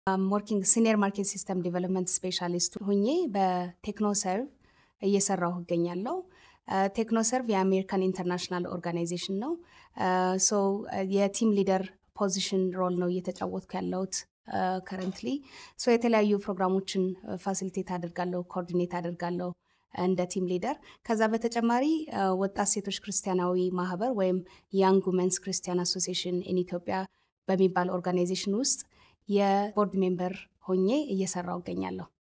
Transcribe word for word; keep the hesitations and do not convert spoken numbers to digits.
I'm working senior market system development specialist ሆኜ በቴክኖሰርቭ እየሰራሁ እገኛለሁ ቴክኖሰርቭ የአሜሪካን ኢንተርናሽናል ኦርጋናይዜሽን ነው ሶ የቲም ሊደር ፖዚሽን ሮል ነው እየተጫወትኩ ያለሁት currently so የተለያዩ ፕሮግራሞችን ፋሲሊቴት አደርጋለሁ ኮኦርዲኔት አደርጋለሁ እንደ ቲም ሊደር ከዛ በተጨማሪ ወጣት ሴቶች ክርስቲያናዊ ማህበር ወይም young women's christian association in Ethiopia በሚባል ኦርጋናይዜሽን ውስጥ የቦርድ ሜምበር ሆኜ እየሰራሁ እገኛለሁ